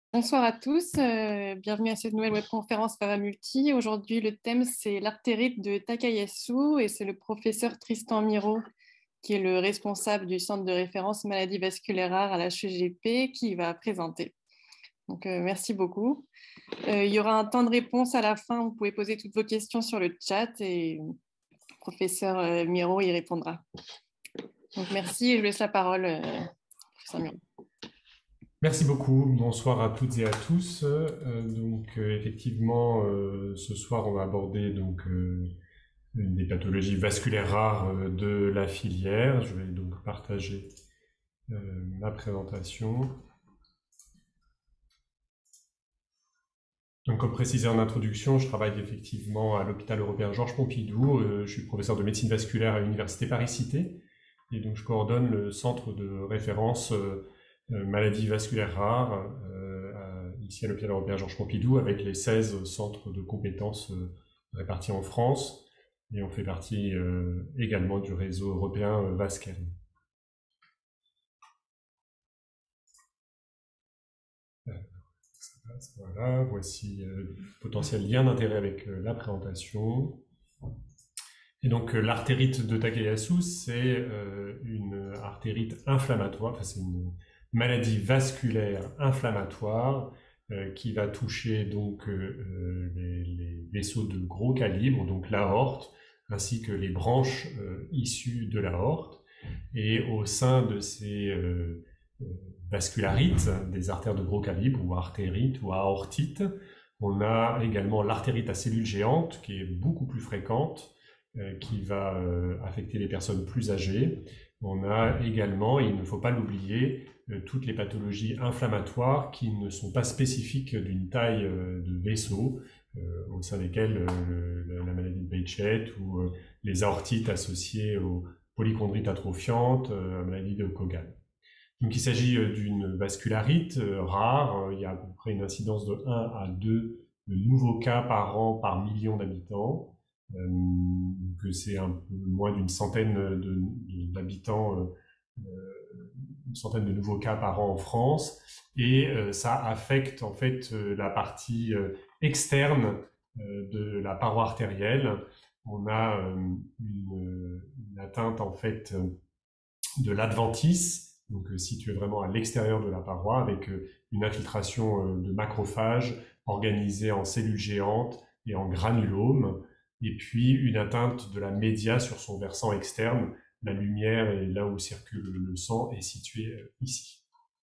Bonsoir à tous, bienvenue à cette nouvelle webconférence Paramulti. Aujourd'hui, le thème c'est l'artérite de Takayasu et c'est le professeur Tristan Miraud qui est le responsable du centre de référence maladies vasculaires rares à la HEGP qui va présenter. Donc, merci beaucoup. Il y aura un temps de réponse à la fin, vous pouvez poser toutes vos questions sur le chat et le professeur Miraud y répondra. Donc, merci et je laisse la parole professeur Miraud. Merci beaucoup. Bonsoir à toutes et à tous. Effectivement, ce soir, on va aborder une des pathologies vasculaires rares de la filière. Je vais donc partager ma présentation. Donc, comme précisé en introduction, je travaille effectivement à l'hôpital européen Georges Pompidou. Je suis professeur de médecine vasculaire à l'université Paris-Cité. Et donc, je coordonne le centre de référence maladies vasculaires rares, ici à l'hôpital européen Georges Pompidou, avec les 16 centres de compétences répartis en France. Et on fait partie également du réseau européen VASCERN. Voilà, voici le potentiel lien d'intérêt avec la présentation. Et donc l'artérite de Takayasu, c'est une artérite inflammatoire, enfin c'est une maladie vasculaire inflammatoire qui va toucher donc les vaisseaux de gros calibre, donc l'aorte, ainsi que les branches issues de l'aorte. Et au sein de ces vascularites, des artères de gros calibre, ou artérites, ou aortites, on a également l'artérite à cellules géantes, qui est beaucoup plus fréquente, qui va affecter les personnes plus âgées. On a également, et il ne faut pas l'oublier, toutes les pathologies inflammatoires qui ne sont pas spécifiques d'une taille de vaisseau, au sein desquelles la maladie de Behçet ou les aortites associées aux polychondrites atrophiantes, la maladie de Kogan. Donc il s'agit d'une vascularite rare, il y a à peu près une incidence de 1 à 2 nouveaux cas par an par million d'habitants. Que c'est un peu moins d'une centaine d'habitants, une centaine de nouveaux cas par an en France, et ça affecte en fait la partie externe de la paroi artérielle. On a une atteinte en fait de l'adventice, donc située vraiment à l'extérieur de la paroi, avec une infiltration de macrophages organisée en cellules géantes et en granulomes, et puis une atteinte de la média sur son versant externe. La lumière et là où circule le sang est située ici.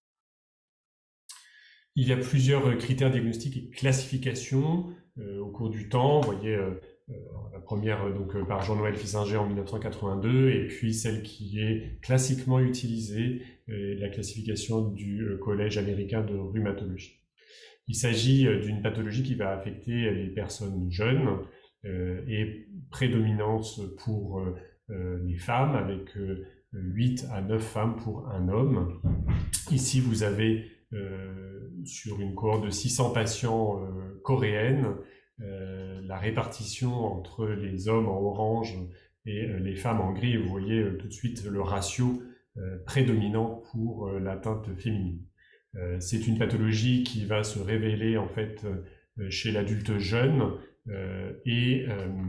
Il y a plusieurs critères diagnostiques et classifications au cours du temps. Vous voyez la première par Jean-Noël Fissinger en 1982, et puis celle qui est classiquement utilisée, la classification du Collège américain de rhumatologie. Il s'agit d'une pathologie qui va affecter les personnes jeunes et prédominance pour les femmes, avec 8 à 9 femmes pour un homme. Ici, vous avez sur une cohorte de 600 patients coréennes, la répartition entre les hommes en orange et les femmes en gris. Vous voyez tout de suite le ratio prédominant pour l'atteinte féminine. C'est une pathologie qui va se révéler en fait chez l'adulte jeune et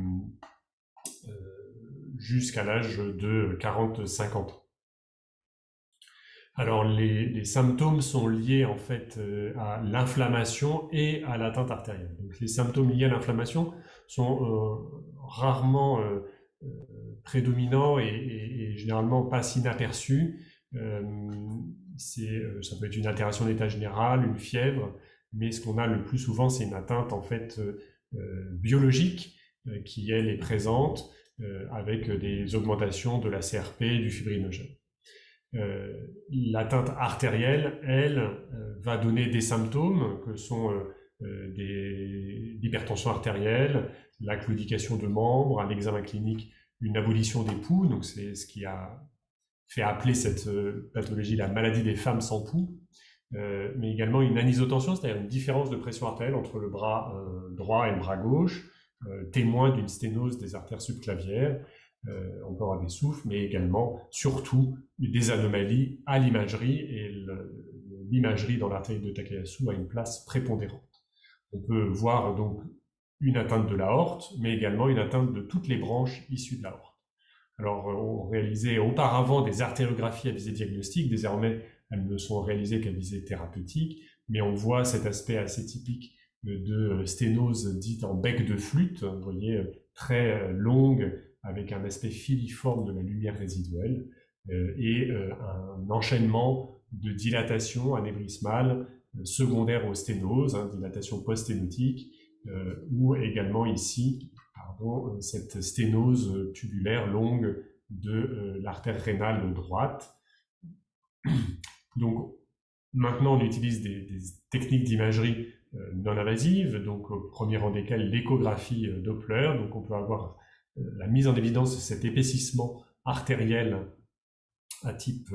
jusqu'à l'âge de 40-50 ans. Alors les symptômes sont liés en fait à l'inflammation et à l'atteinte artérielle. Donc les symptômes liés à l'inflammation sont rarement prédominants et généralement pas inaperçus. Ça peut être une altération d'état général, une fièvre, mais ce qu'on a le plus souvent, c'est une atteinte en fait biologique qui elle est présente avec des augmentations de la CRP, du fibrinogène. L'atteinte artérielle, elle, va donner des symptômes que sont l'hypertension artérielle, la claudication de membres, à l'examen clinique, une abolition des poux, donc c'est ce qui a fait appeler cette pathologie la maladie des femmes sans poux, mais également une anisotension, c'est-à-dire une différence de pression artérielle entre le bras droit et le bras gauche, témoin d'une sténose des artères subclavières. On peut avoir des souffles, mais également, surtout, des anomalies à l'imagerie, et le l'imagerie dans l'artérite de Takayasu a une place prépondérante. On peut voir donc une atteinte de l'aorte, mais également une atteinte de toutes les branches issues de l'aorte. Alors, on réalisait auparavant des artériographies à visée diagnostique, désormais elles ne sont réalisées qu'à visée thérapeutique, mais on voit cet aspect assez typique de sténose dite en bec de flûte, vous voyez, très longue, avec un aspect filiforme de la lumière résiduelle, et un enchaînement de dilatation anévrismale secondaire aux sténoses, dilatation post-sténotique, ou également ici, cette sténose tubulaire longue de l'artère rénale droite. Donc, maintenant, on utilise des techniques d'imagerie non invasive, donc au premier rang desquelles l'échographie Doppler. Donc, on peut avoir la mise en évidence de cet épaississement artériel à type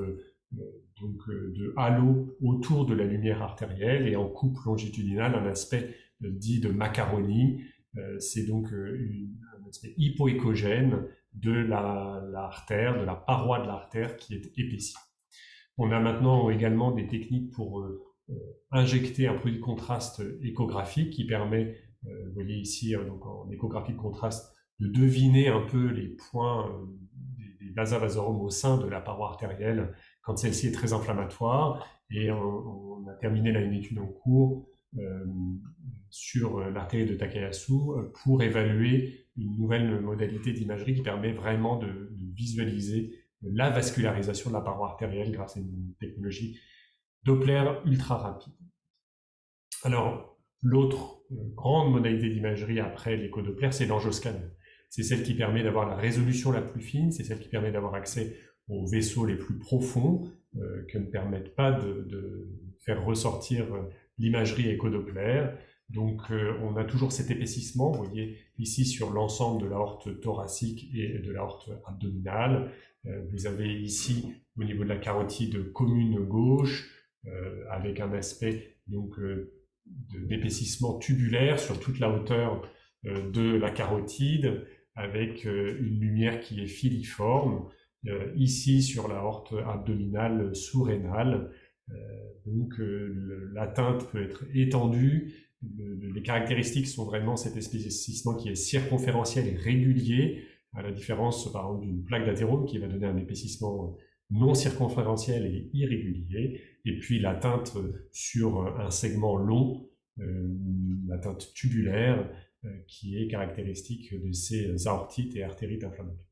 de halo autour de la lumière artérielle et en coupe longitudinale un aspect dit de macaroni. C'est donc un aspect hypoéchogène de l'artère, de la paroi de l'artère qui est épaissie. On a maintenant également des techniques pour injecter un produit de contraste échographique qui permet, vous voyez ici donc en échographie de contraste, de deviner un peu les points des vasa vasorum au sein de la paroi artérielle quand celle-ci est très inflammatoire. Et on a terminé là une étude en cours sur l'artère de Takayasu pour évaluer une nouvelle modalité d'imagerie qui permet vraiment de visualiser la vascularisation de la paroi artérielle grâce à une technologie Doppler ultra rapide. Alors, l'autre grande modalité d'imagerie après l'écho-Doppler, c'est l'angioscanner. C'est celle qui permet d'avoir la résolution la plus fine, c'est celle qui permet d'avoir accès aux vaisseaux les plus profonds, que ne permettent pas de faire ressortir l'imagerie écho-Doppler. Donc, on a toujours cet épaississement, vous voyez ici sur l'ensemble de l'aorte thoracique et de l'aorte abdominale. Vous avez ici, au niveau de la carotide commune gauche, avec un aspect donc d'épaississement tubulaire sur toute la hauteur de la carotide, avec une lumière qui est filiforme, ici sur l'aorte abdominale sous-rénale. Donc l'atteinte peut être étendue. Les caractéristiques sont vraiment cet épaississement qui est circonférentiel et régulier, à la différence par exemple d'une plaque d'athérome qui va donner un épaississement non circonférentiel et irrégulier, et puis l'atteinte sur un segment long, l'atteinte tubulaire, qui est caractéristique de ces aortites et artérites inflammatoires.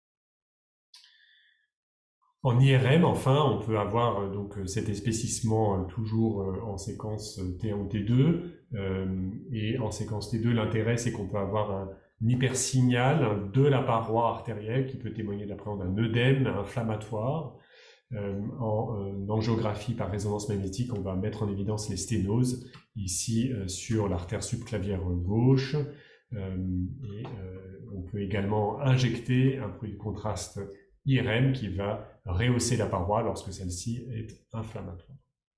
En IRM, enfin, on peut avoir donc cet épaississement toujours en séquence T1 T2, et en séquence T2, l'intérêt c'est qu'on peut avoir un hypersignal de la paroi artérielle qui peut témoigner d'après d'un œdème inflammatoire. En angiographie par résonance magnétique, on va mettre en évidence les sténoses, ici sur l'artère subclavière gauche. Et on peut également injecter un produit de contraste IRM qui va rehausser la paroi lorsque celle-ci est inflammatoire.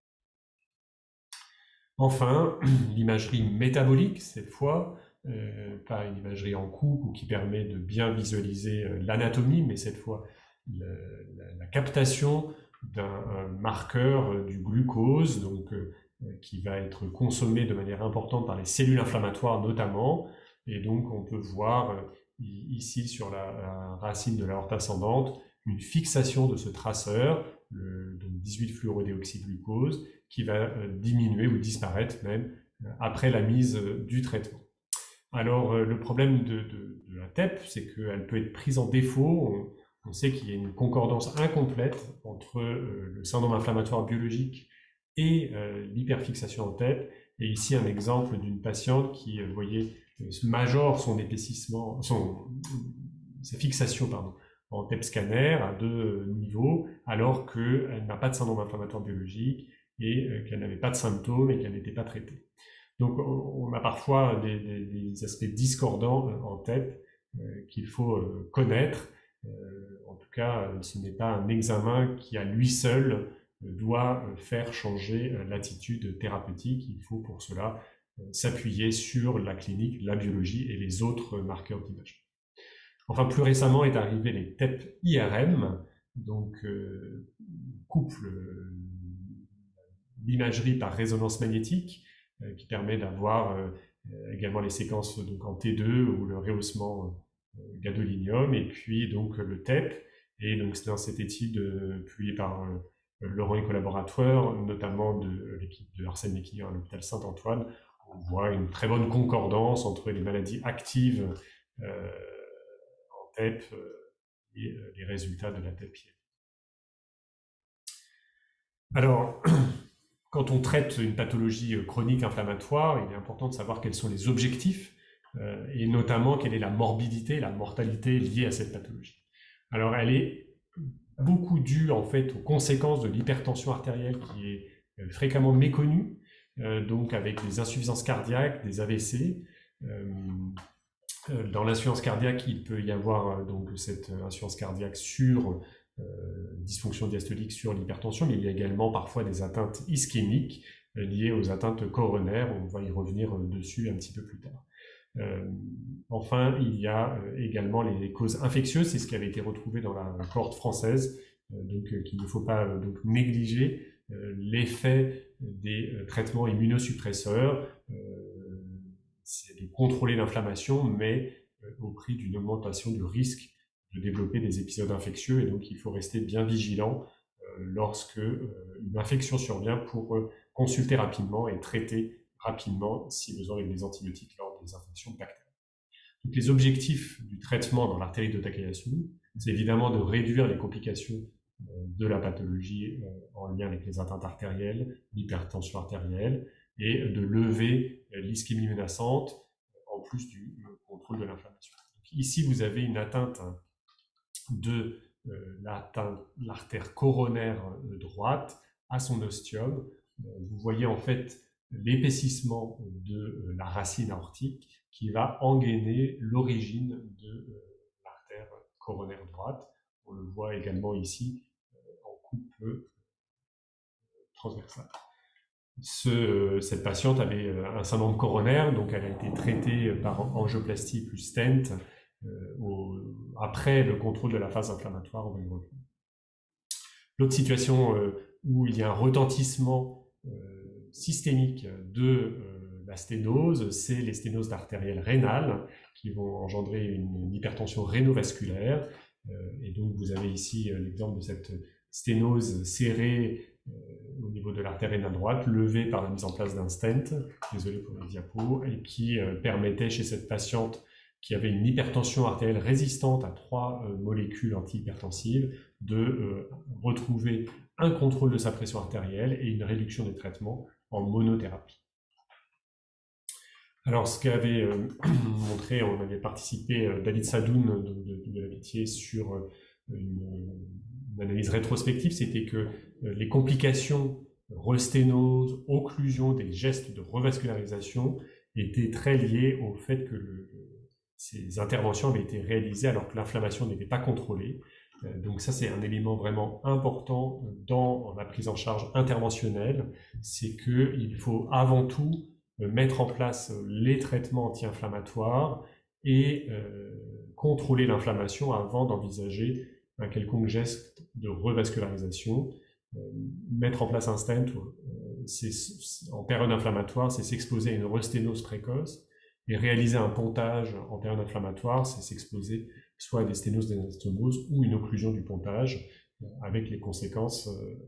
Enfin, l'imagerie métabolique, cette fois, pas une imagerie en coupe ou qui permet de bien visualiser l'anatomie, mais cette fois la captation d'un marqueur du glucose, donc qui va être consommé de manière importante par les cellules inflammatoires notamment, et donc on peut voir ici sur la racine de l'aorte ascendante une fixation de ce traceur, le 18-fluorodéoxyglucose, qui va diminuer ou disparaître même après la mise du traitement. Alors le problème de la TEP, c'est qu'elle peut être prise en défaut. On sait qu'il y a une concordance incomplète entre le syndrome inflammatoire biologique et l'hyperfixation en TEP. Et ici, un exemple d'une patiente qui, vous voyez, majore son épaississement, sa fixation, en TEP scanner à 2 niveaux, alors qu'elle n'a pas de syndrome inflammatoire biologique et qu'elle n'avait pas de symptômes et qu'elle n'était pas traitée. Donc, on a parfois des aspects discordants en TEP qu'il faut connaître. En tout cas, ce n'est pas un examen qui, à lui seul, doit faire changer l'attitude thérapeutique. Il faut pour cela s'appuyer sur la clinique, la biologie et les autres marqueurs d'image. Enfin, plus récemment est arrivé les TEP IRM, donc couple l'imagerie par résonance magnétique, qui permet d'avoir également les séquences donc, en T2 ou le rehaussement gadolinium, et puis donc le TEP. Et donc c'est dans cette étude publiée par Laurent et collaborateurs, notamment de l'équipe de Arsène Mecquignan à l'hôpital Saint-Antoine, on voit une très bonne concordance entre les maladies actives en TEP et les résultats de la TEP. Alors, quand on traite une pathologie chronique inflammatoire, il est important de savoir quels sont les objectifs et notamment quelle est la morbidité, la mortalité liée à cette pathologie. Alors, elle est beaucoup due en fait aux conséquences de l'hypertension artérielle qui est fréquemment méconnue, donc avec des insuffisances cardiaques, des AVC. Dans l'insuffisance cardiaque, il peut y avoir donc cette insuffisance cardiaque sur dysfonction diastolique sur l'hypertension, mais il y a également parfois des atteintes ischémiques liées aux atteintes coronaires. On va y revenir dessus un petit peu plus tard. Enfin, il y a également les causes infectieuses, c'est ce qui avait été retrouvé dans la cohorte française, donc qu'il ne faut pas donc négliger l'effet des traitements immunosuppresseurs, c'est de contrôler l'inflammation, mais au prix d'une augmentation du risque de développer des épisodes infectieux, et donc il faut rester bien vigilant lorsque une infection survient pour consulter rapidement et traiter rapidement, si besoin, avec des antibiotiques lors des infections bactériennes. Donc, les objectifs du traitement dans l'artérite de Takayasu, c'est évidemment de réduire les complications de la pathologie en lien avec les atteintes artérielles, l'hypertension artérielle, et de lever l'ischémie menaçante, en plus du contrôle de l'inflammation. Ici, vous avez une atteinte de l'artère coronaire droite à son ostium. Vous voyez en fait l'épaississement de la racine aortique qui va engainer l'origine de l'artère coronaire droite. On le voit également ici en coupe transversale. Cette patiente avait un syndrome coronaire, donc elle a été traitée par angioplastie plus stent après le contrôle de la phase inflammatoire. On va y revenir. L'autre situation où il y a un retentissement systémique de la sténose, c'est les sténoses artérielles rénales qui vont engendrer une hypertension rénovasculaire. Et donc vous avez ici l'exemple de cette sténose serrée au niveau de l'artère rénale droite, levée par la mise en place d'un stent, désolé pour les diapos, et qui permettait chez cette patiente qui avait une hypertension artérielle résistante à 3 molécules antihypertensives de retrouver un contrôle de sa pression artérielle et une réduction des traitements en monothérapie. Alors, ce qu'avait montré, on avait participé, David Sadoun de l'Amitié sur une analyse rétrospective, c'était que les complications resténose, occlusion des gestes de revascularisation étaient très liées au fait que ces interventions avaient été réalisées alors que l'inflammation n'était pas contrôlée. Donc ça, c'est un élément vraiment important dans la prise en charge interventionnelle, c'est qu'il faut avant tout mettre en place les traitements anti-inflammatoires et contrôler l'inflammation avant d'envisager un quelconque geste de revascularisation. Mettre en place un stent en période inflammatoire, c'est s'exposer à une resténose précoce, et réaliser un pontage en période inflammatoire, c'est s'exposer soit à des sténoses, des anastomoses ou une occlusion du pontage, avec les conséquences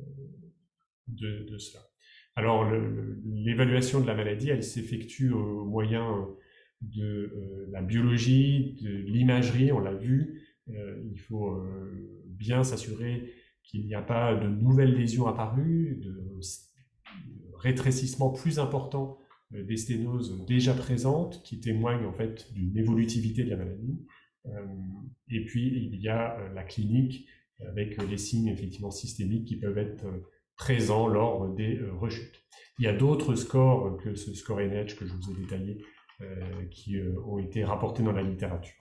de cela. Alors, l'évaluation de la maladie, elle s'effectue au moyen de la biologie, de l'imagerie, on l'a vu. Il faut bien s'assurer qu'il n'y a pas de nouvelles lésions apparues, de rétrécissement plus important des sténoses déjà présentes qui témoignent en fait d'une évolutivité de la maladie. Et puis il y a la clinique avec les signes effectivement systémiques qui peuvent être présents lors des rechutes. Il y a d'autres scores que ce score NH que je vous ai détaillé qui ont été rapportés dans la littérature.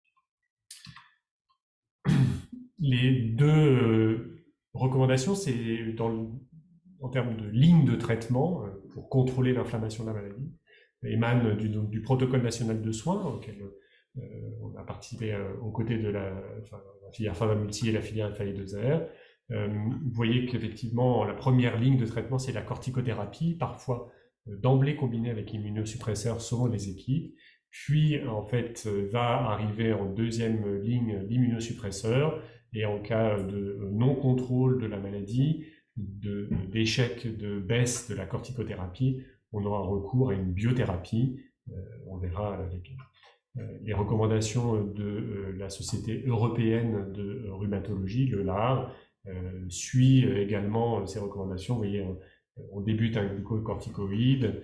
Les deux recommandations, c'est en termes de ligne de traitement pour contrôler l'inflammation de la maladie, émanent du protocole national de soins auquel on a participé aux côtés de la filière Pharmamulti et la filière FAE2R. Vous voyez qu'effectivement, la première ligne de traitement, c'est la corticothérapie, parfois d'emblée combinée avec immunosuppresseurs selon les équipes. Puis, en fait, va arriver en deuxième ligne l'immunosuppresseur. Et en cas de non-contrôle de la maladie, d'échec de baisse de la corticothérapie, on aura recours à une biothérapie. On verra les recommandations de la Société européenne de rhumatologie, le LAR, suit également ces recommandations. Vous voyez, on débute un glucocorticoïde,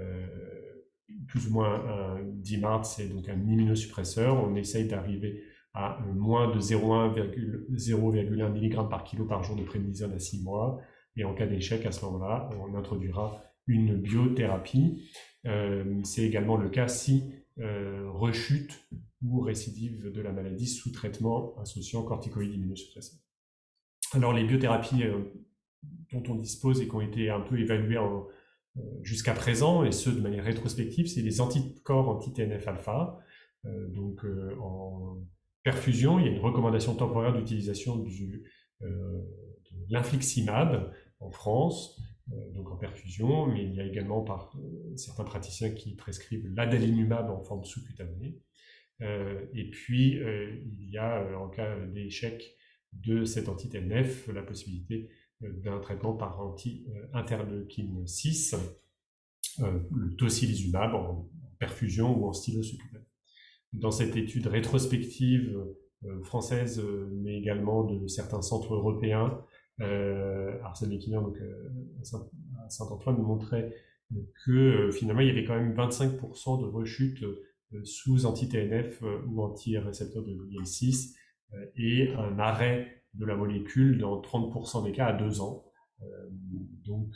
plus ou moins un DMARD, c'est donc un immunosuppresseur. On essaye d'arriver à moins de 0,1 mg par kilo par jour de prédnisone à 6 mois. Et en cas d'échec, à ce moment-là, on introduira une biothérapie. C'est également le cas si rechute ou récidive de la maladie sous traitement associant corticoïdes immunosuppresseurs. Alors les biothérapies dont on dispose et qui ont été un peu évaluées jusqu'à présent, et ce de manière rétrospective, c'est les anticorps anti-TNF-alpha. Donc en perfusion, il y a une recommandation temporaire d'utilisation de l'infliximab en France, donc en perfusion, mais il y a également certains praticiens qui prescrivent l'adalimumab en forme sous-cutanée. Et puis, il y a, en cas d'échec de cet anti-TNF, la possibilité d'un traitement par anti-interleukine 6, le tocilizumab en perfusion ou en stylo sous-cutané. Dans cette étude rétrospective française, mais également de certains centres européens, Arsène Mekiner, donc à Saint-Antoine, montrait que finalement il y avait quand même 25% de rechute sous anti-TNF ou anti-récepteur de IL-6 et un arrêt de la molécule dans 30% des cas à 2 ans. Donc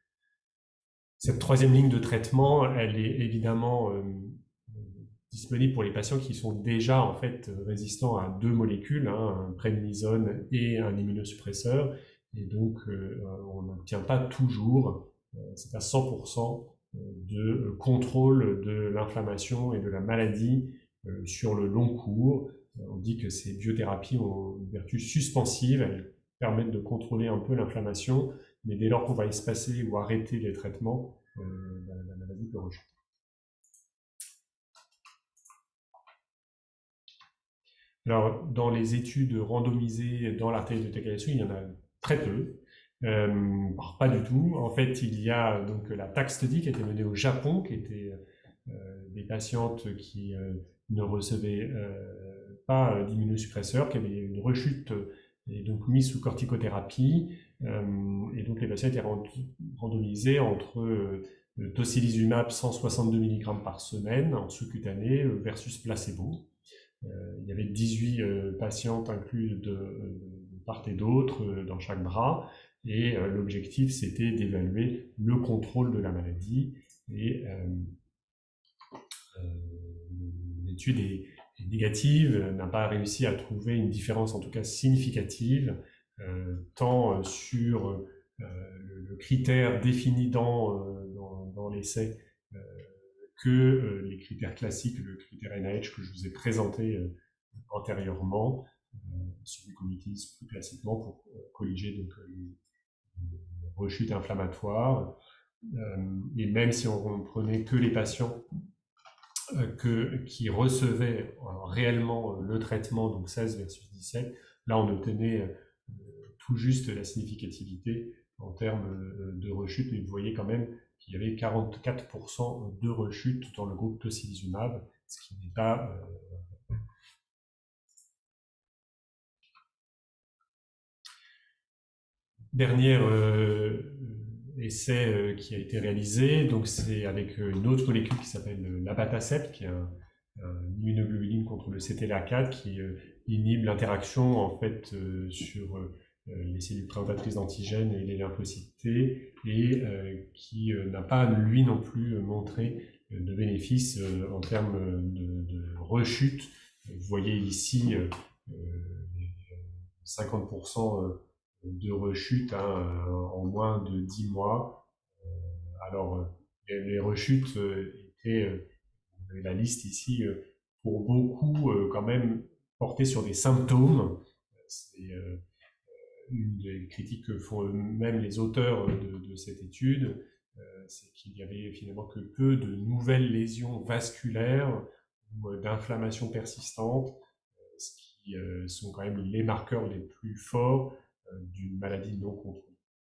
cette troisième ligne de traitement, elle est évidemment disponible pour les patients qui sont déjà en fait résistants à 2 molécules, un prednisone et un immunosuppresseur, et donc on n'obtient pas toujours, c'est à 100% de contrôle de l'inflammation et de la maladie sur le long cours. On dit que ces biothérapies ont une vertu suspensive, elles permettent de contrôler un peu l'inflammation, mais dès lors qu'on va espacer ou arrêter les traitements, la maladie peut rejeter. Alors, dans les études randomisées dans l'artérite de Takayasu, il y en a très peu. Pas du tout. En fait, il y a donc la TAC study qui a été menée au Japon, qui était des patientes qui ne recevaient pas d'immunosuppresseurs, qui avaient une rechute et donc mis sous corticothérapie. Et donc les patients étaient randomisés entre tocilizumab 162 mg par semaine en sous-cutané versus placebo. Il y avait 18 patientes incluses de part et d'autre dans chaque bras, et l'objectif c'était d'évaluer le contrôle de la maladie, et l'étude est négative, n'a pas réussi à trouver une différence en tout cas significative, tant sur le critère défini dans l'essai que les critères classiques, le critère NIH que je vous ai présenté antérieurement, celui qu'on utilise plus classiquement pour corriger donc, les rechutes inflammatoires. Et même si on prenait que les patients qui recevaient réellement le traitement, donc 16 versus 17, là on obtenait tout juste la significativité en termes de rechute, mais vous voyez quand même qu'il y avait 44% de rechute dans le groupe tocilizumab, ce qui n'est pas dernier essai qui a été réalisé, donc c'est avec une autre molécule qui s'appelle l'abatacept, qui est un immunoglobuline contre le CTLA4 qui inhibe l'interaction en fait sur les cellules présentatrices d'antigènes et les lymphocytes T, et qui n'a pas lui non plus montré de bénéfices en termes de rechute. Vous voyez ici 50% de rechute en moins de 10 mois. Alors les rechutes étaient, la liste ici, pour beaucoup quand même portée sur des symptômes. une des critiques que font eux-mêmes les auteurs de cette étude, c'est qu'il y avait finalement que peu de nouvelles lésions vasculaires ou d'inflammation persistante, ce qui sont quand même les marqueurs les plus forts d'une maladie non contrôlée.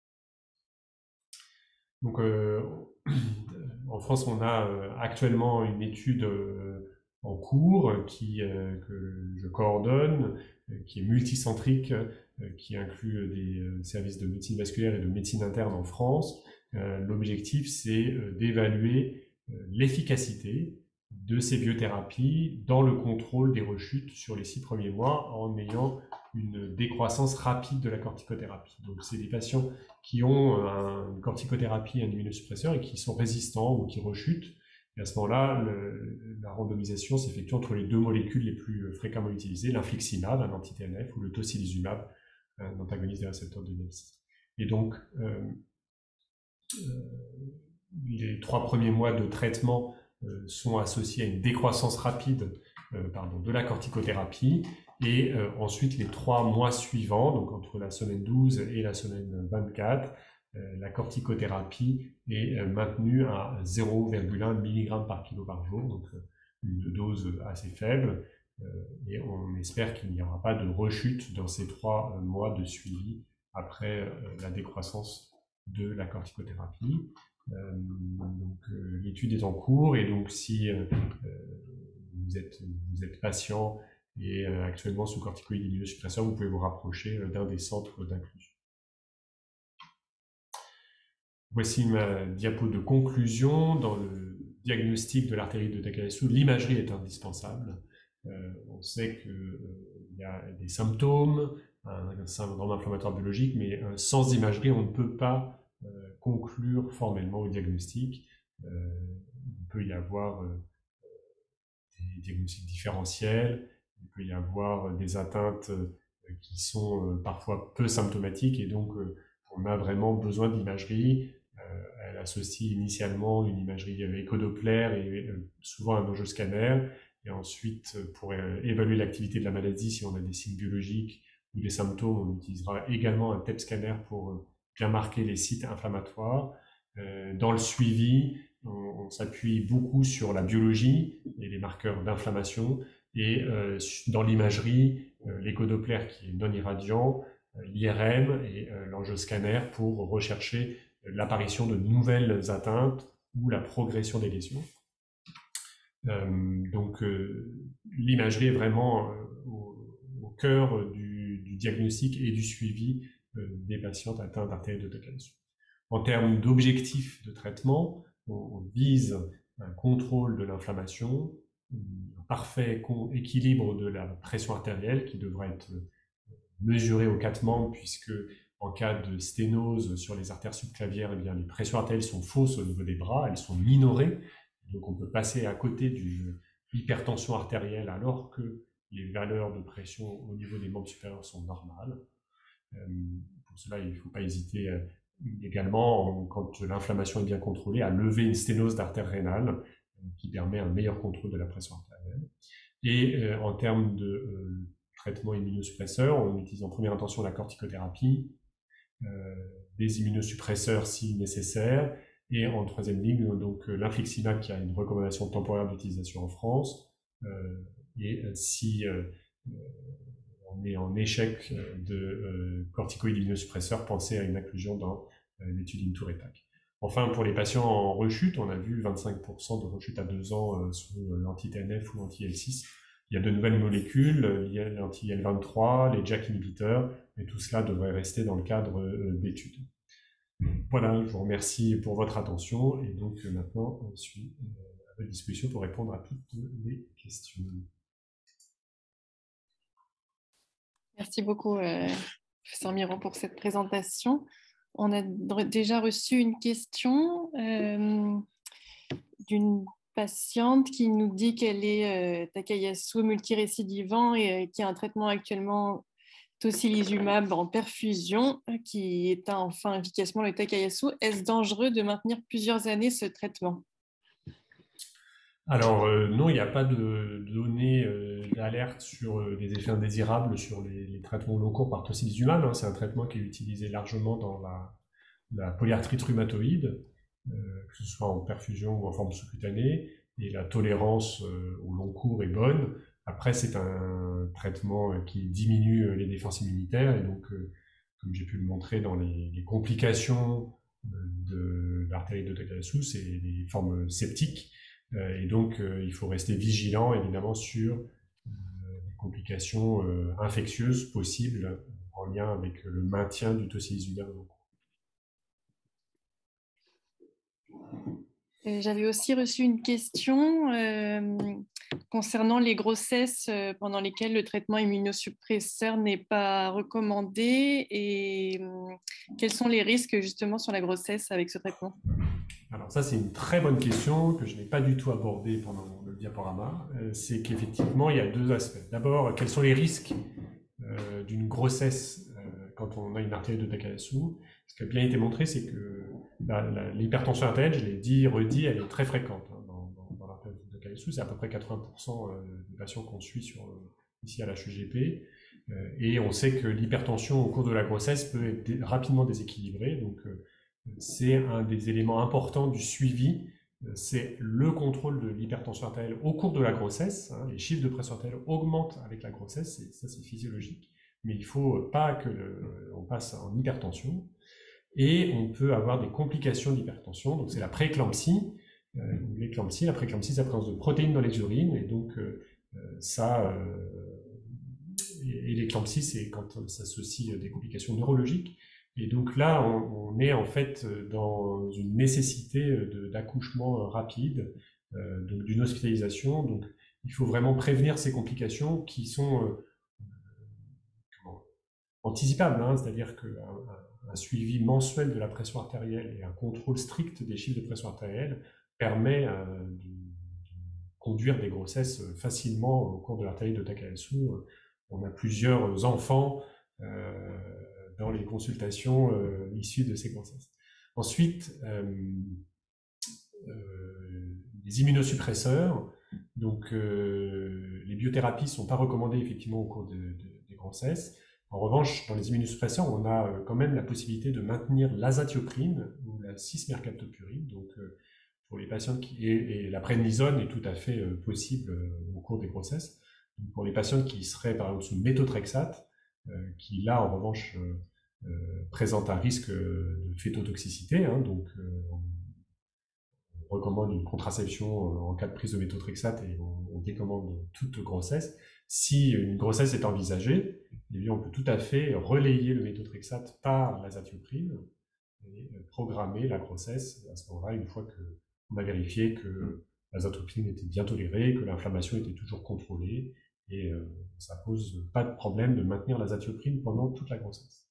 Donc, en France, on a actuellement une étude en cours que je coordonne, qui est multicentrique, qui inclut des services de médecine vasculaire et de médecine interne en France. L'objectif, c'est d'évaluer l'efficacité de ces biothérapies dans le contrôle des rechutes sur les 6 premiers mois en ayant une décroissance rapide de la corticothérapie. Donc, c'est des patients qui ont une corticothérapie, un immunosuppresseur et qui sont résistants ou qui rechutent. Et à ce moment-là, la randomisation s'effectue entre les 2 molécules les plus fréquemment utilisées, l'infliximab, un anti-TNF, ou le tocilizumab, un antagoniste des récepteurs de IL-6. Et donc, les 3 premiers mois de traitement sont associés à une décroissance rapide de la corticothérapie, et ensuite les 3 mois suivants, donc entre la semaine 12 et la semaine 24, la corticothérapie est maintenue à 0,1 mg par kilo par jour, donc une dose assez faible, et on espère qu'il n'y aura pas de rechute dans ces 3 mois de suivi après la décroissance de la corticothérapie. L'étude est en cours, et donc si vous êtes patient et actuellement sous corticoïdes immunosuppresseurs, vous pouvez vous rapprocher d'un des centres d'inclusion. Voici ma diapo de conclusion. Dans le diagnostic de l'artérite de Takayasu, l'imagerie est indispensable. On sait qu'il y a des symptômes, un syndrome inflammatoire biologique, mais sans imagerie, on ne peut pas conclure formellement au diagnostic. Il peut y avoir des diagnostics différentiels, il peut y avoir des atteintes qui sont parfois peu symptomatiques, et donc on a vraiment besoin d'imagerie. Elle associe initialement une imagerie échodoppler et souvent un angioscanner, et ensuite pour évaluer l'activité de la maladie, si on a des signes biologiques ou des symptômes, on utilisera également un TEP scanner pour bien marquer les sites inflammatoires. Dans le suivi, on s'appuie beaucoup sur la biologie et les marqueurs d'inflammation, et dans l'imagerie, l'échodoppler qui est non irradiant, l'IRM et l'angioscanner pour rechercher l'apparition de nouvelles atteintes ou la progression des lésions. Donc l'imagerie est vraiment au cœur du diagnostic et du suivi des patientes atteintes d'artérite de Takayasu. En termes d'objectifs de traitement, on vise un contrôle de l'inflammation, un parfait équilibre de la pression artérielle qui devra être mesurée aux 4 membres, puisque en cas de sténose sur les artères subclavières, eh bien, les pressions artérielles sont fausses au niveau des bras, elles sont minorées, donc on peut passer à côté d'une hypertension artérielle alors que les valeurs de pression au niveau des membres supérieurs sont normales. Pour cela, il ne faut pas hésiter également, quand l'inflammation est bien contrôlée, à lever une sténose d'artère rénale qui permet un meilleur contrôle de la pression artérielle. Et en termes de traitement immunosuppresseur, on utilise en première intention la corticothérapie, des immunosuppresseurs si nécessaire, et en troisième ligne, donc l'infliximab qui a une recommandation temporaire d'utilisation en France, et si on est en échec de corticoïdes immunosuppresseurs, pensez à une inclusion dans l'étude INTOUR-ETAC. Enfin, pour les patients en rechute, on a vu 25% de rechute à 2 ans sous l'anti-TNF ou l'anti-IL-6. Il y a de nouvelles molécules, l'anti-IL-23, les JAK inhibiteurs, et tout cela devrait rester dans le cadre d'études. Voilà, je vous remercie pour votre attention, et donc maintenant, je suis à votre disposition pour répondre à toutes les questions. Merci beaucoup, professeur Miro, pour cette présentation. On a déjà reçu une question d'une patiente qui nous dit qu'elle est Takayasu multirécidivant et qui a un traitement actuellement tocilizumab en perfusion qui éteint enfin efficacement le Takayasu. Est-ce dangereux de maintenir plusieurs années ce traitement? Alors non, il n'y a pas de données d'alerte sur des effets indésirables sur les traitements locaux par tocilizumab, hein. C'est un traitement qui est utilisé largement dans la polyarthrite rhumatoïde, que ce soit en perfusion ou en forme sous-cutanée, et la tolérance au long cours est bonne. Après, c'est un traitement qui diminue les défenses immunitaires, et donc, comme j'ai pu le montrer dans les complications de l'artérite de Takayasu, c'est les formes septiques, et donc il faut rester vigilant évidemment sur les complications infectieuses possibles en lien avec le maintien du tocilizumab. J'avais aussi reçu une question concernant les grossesses pendant lesquelles le traitement immunosuppresseur n'est pas recommandé et quels sont les risques justement sur la grossesse avec ce traitement? Alors ça, c'est une très bonne question que je n'ai pas du tout abordée pendant le diaporama. C'est qu'effectivement, il y a deux aspects. D'abord, quels sont les risques d'une grossesse quand on a une artérite de Takayasu? Ce qui a bien été montré, c'est que l'hypertension artérielle, je l'ai dit, redit, elle est très fréquente hein, dans l'artérite de Takayasu. C'est à peu près 80% des patients qu'on suit ici à l'HEGP. Et on sait que l'hypertension au cours de la grossesse peut être rapidement déséquilibrée. Donc, c'est un des éléments importants du suivi, c'est le contrôle de l'hypertension artérielle au cours de la grossesse. Hein. Les chiffres de pression artérielle augmentent avec la grossesse, ça c'est physiologique, mais il ne faut pas qu'on passe en hypertension. Et on peut avoir des complications d'hypertension, donc c'est la prééclampsie, l'éclampsie, la prééclampsie, c'est la présence de protéines dans les urines, et donc et l'éclampsie, c'est quand on s'associe des complications neurologiques. Et donc là, on est en fait dans une nécessité d'accouchement rapide, donc d'une hospitalisation. Donc il faut vraiment prévenir ces complications qui sont anticipables, hein, c'est-à-dire qu'un suivi mensuel de la pression artérielle et un contrôle strict des chiffres de pression artérielle permet de conduire des grossesses facilement au cours de l'artérite de Takayasu. On a plusieurs enfants dans les consultations issues de ces grossesses. Ensuite, les immunosuppresseurs, donc les biothérapies ne sont pas recommandées effectivement au cours des grossesses. En revanche, dans les immunosuppresseurs, on a quand même la possibilité de maintenir l'azatioprine ou la 6-mercaptopurine, donc pour les patients et la prednisone est tout à fait possible au cours des grossesses. Donc, pour les patients qui seraient par exemple sous méthotrexate, qui là en revanche présentent un risque de fétotoxicité, hein, donc on recommande une contraception en cas de prise de méthotrexate et on décommande toute grossesse. Si une grossesse est envisagée, eh bien on peut tout à fait relayer le méthotrexate par l'azatioprine et programmer la grossesse à ce moment-là, une fois qu'on a vérifié que l'azatioprine était bien tolérée, que l'inflammation était toujours contrôlée, et ça pose pas de problème de maintenir l'azatioprine pendant toute la grossesse.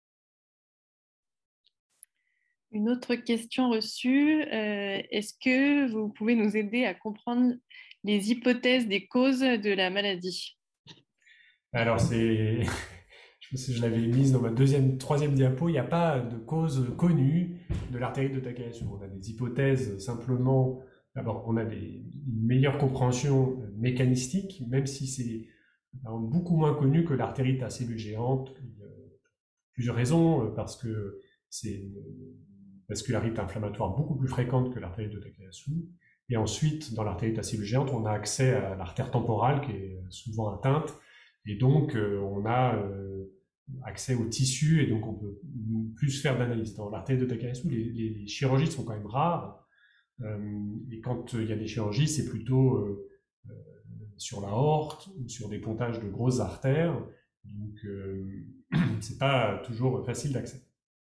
Une autre question reçue, est-ce que vous pouvez nous aider à comprendre les hypothèses des causes de la maladie? Alors, je l'avais mise dans ma troisième diapo, il n'y a pas de cause connue de l'artérite de Takayasu. On a des hypothèses simplement. D'abord, on a une meilleure compréhension mécanistique, même si c'est beaucoup moins connu que l'artérite à cellules géantes. Il y a plusieurs raisons, parce que c'est une vascularité inflammatoire beaucoup plus fréquente que l'artérite de Takayasu. Et ensuite, dans l'artérite à cellules géantes, on a accès à l'artère temporale qui est souvent atteinte. Et donc, on a accès aux tissus et donc on peut plus faire d'analyse. Dans l'artérite de Takayasu, les chirurgies sont quand même rares. Et quand il y a des chirurgies, c'est plutôt sur la aorte ou sur des pontages de grosses artères. Donc, c'est pas toujours facile d'accès.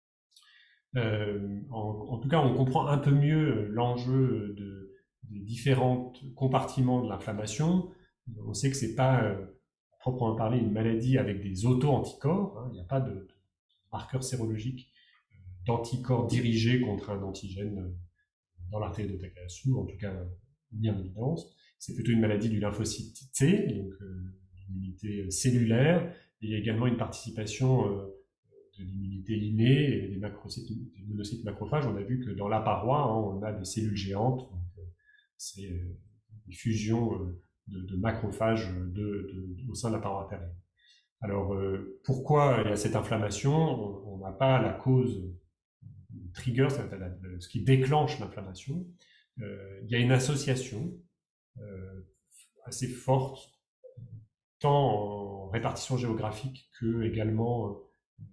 En tout cas, on comprend un peu mieux l'enjeu des différents compartiments de l'inflammation. On sait que c'est pas proprement parler une maladie avec des auto-anticorps. Hein. Il n'y a pas de marqueur sérologique d'anticorps dirigés contre un antigène dans l'artérite de Takayasu, en tout cas mis en évidence. C'est plutôt une maladie du lymphocyte T, donc une unité cellulaire. Et il y a également une participation de l'immunité innée et des monocytes macrophages. On a vu que dans la paroi, hein, on a des cellules géantes. C'est des fusions de macrophages au sein de la paroi artérielle. Alors, pourquoi il y a cette inflammation? On n'a pas la cause, le trigger, ce qui déclenche l'inflammation. Il y a une association assez forte, tant en répartition géographique que également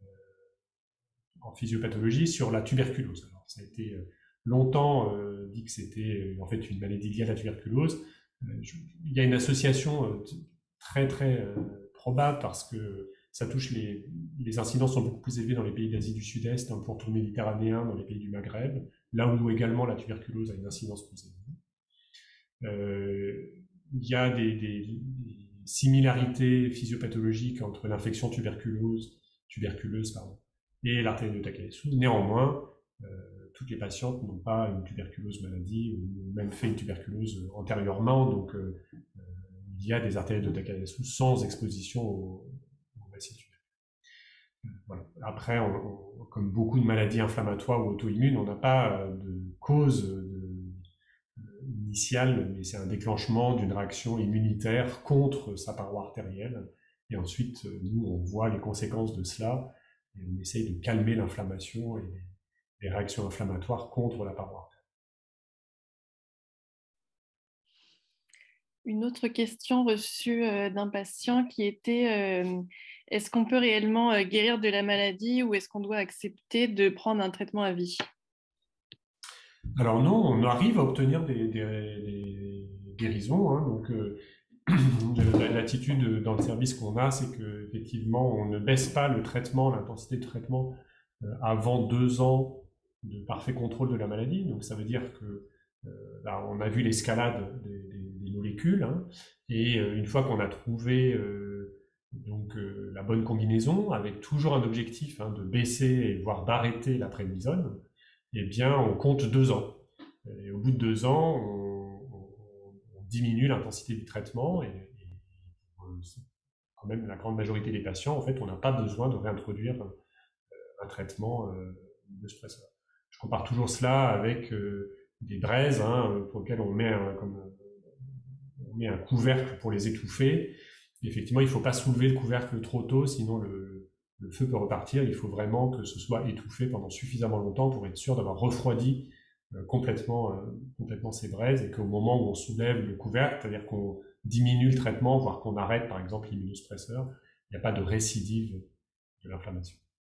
en physiopathologie, sur la tuberculose. Alors, ça a été longtemps dit que c'était en fait une maladie liée à la tuberculose. Il y a une association très très probable parce que ça touche les incidences sont beaucoup plus élevées dans les pays d'Asie du Sud-Est, dans le pourtour méditerranéen, dans les pays du Maghreb, là où également la tuberculose a une incidence plus élevée. Il y a des similarités physiopathologiques entre l'infection tuberculeuse et l'artérite de Takayasu. Néanmoins, toutes les patientes n'ont pas une tuberculose maladie ou même fait une tuberculose antérieurement, donc il y a des artérites de Takayasu sans exposition au bacille tuberculeux. Voilà. Après, comme beaucoup de maladies inflammatoires ou auto-immunes, on n'a pas de cause initiale, mais c'est un déclenchement d'une réaction immunitaire contre sa paroi artérielle. Et ensuite, nous, on voit les conséquences de cela et on essaye de calmer l'inflammation et les réactions inflammatoires contre la paroi artérielle. Une autre question reçue d'un patient qui était est-ce qu'on peut réellement guérir de la maladie ou est-ce qu'on doit accepter de prendre un traitement à vie? Alors non, on arrive à obtenir des guérisons. Hein, donc l'attitude dans le service qu'on a, c'est qu'effectivement, on ne baisse pas le traitement, l'intensité de traitement avant 2 ans de parfait contrôle de la maladie. Donc ça veut dire que là, on a vu l'escalade des molécules, hein, et une fois qu'on a trouvé la bonne combinaison, avec toujours un objectif de baisser, voire d'arrêter la prédnisone, eh bien, on compte 2 ans. Et au bout de 2 ans, on diminue l'intensité du traitement et quand même la grande majorité des patients, en fait, on n'a pas besoin de réintroduire un traitement de stresseur. Je compare toujours cela avec des braises pour lesquelles on met un couvercle pour les étouffer. Et effectivement, il ne faut pas soulever le couvercle trop tôt, sinon le feu peut repartir. Il faut vraiment que ce soit étouffé pendant suffisamment longtemps pour être sûr d'avoir refroidi complètement ces braises et qu'au moment où on soulève le couvercle, c'est-à-dire qu'on diminue le traitement, voire qu'on arrête par exemple l'immunosuppresseur, il n'y a pas de récidive de l'inflammation.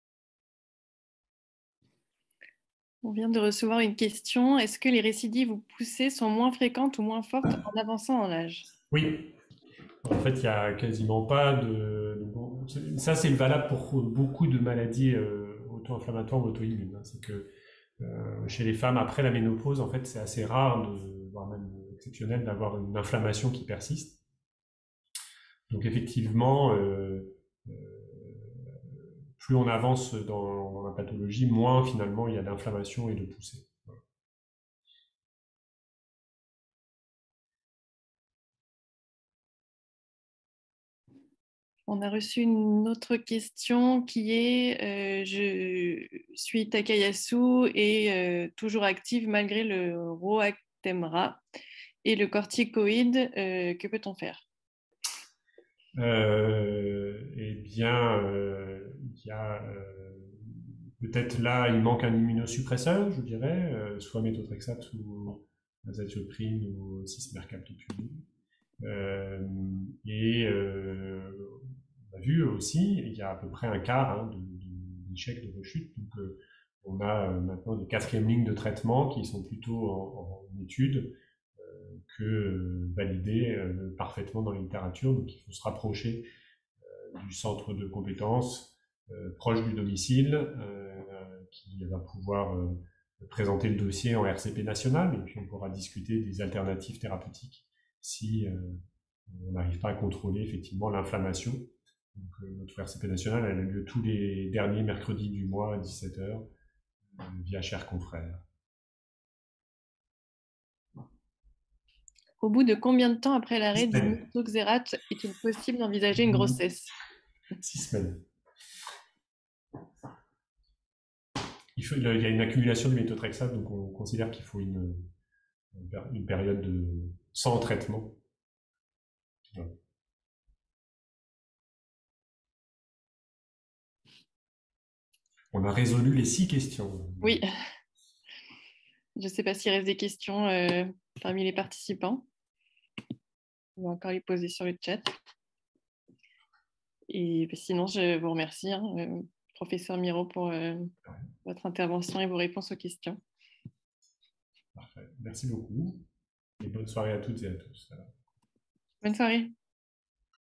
On vient de recevoir une question. Est-ce que les récidives ou poussées sont moins fréquentes ou moins fortes en avançant en âge? Oui. En fait, il n'y a quasiment pas de... Ça, c'est valable pour beaucoup de maladies auto-inflammatoires ou auto-immunes. C'est que chez les femmes, après la ménopause, en fait, c'est assez rare, voire même exceptionnel, d'avoir une inflammation qui persiste. Donc effectivement, plus on avance dans la pathologie, moins finalement il y a d'inflammation et de poussée. Voilà. On a reçu une autre question qui est je suis Takayasu et toujours active malgré le Roactemra et le corticoïde. Que peut-on faire? Eh bien, il y a peut-être là, il manque un immunosuppresseur, je dirais, soit méthotrexate ou azathioprine ou cismercaptopurine. On a vu aussi, il y a à peu près un quart d'échecs de rechute. Donc, on a maintenant des 4e lignes de traitement qui sont plutôt en étude que validées parfaitement dans la littérature. Donc, il faut se rapprocher du centre de compétences proche du domicile qui va pouvoir présenter le dossier en RCP national et puis on pourra discuter des alternatives thérapeutiques si on n'arrive pas à contrôler effectivement l'inflammation. Donc, notre RCP national elle a lieu tous les derniers mercredis du mois à 17h via Chers Confrères. Au bout de combien de temps après l'arrêt du méthoxérate est-il possible d'envisager une grossesse? 6 semaines. Il y a une accumulation du méthotrexate, donc on considère qu'il faut une période sans traitement On a résolu les 6 questions. Oui. Je ne sais pas s'il reste des questions parmi les participants. On va encore les poser sur le chat. Et sinon, je vous remercie, professeur Miro, pour votre intervention et vos réponses aux questions. Parfait. Merci beaucoup. Et bonne soirée à toutes et à tous. Bonne soirée.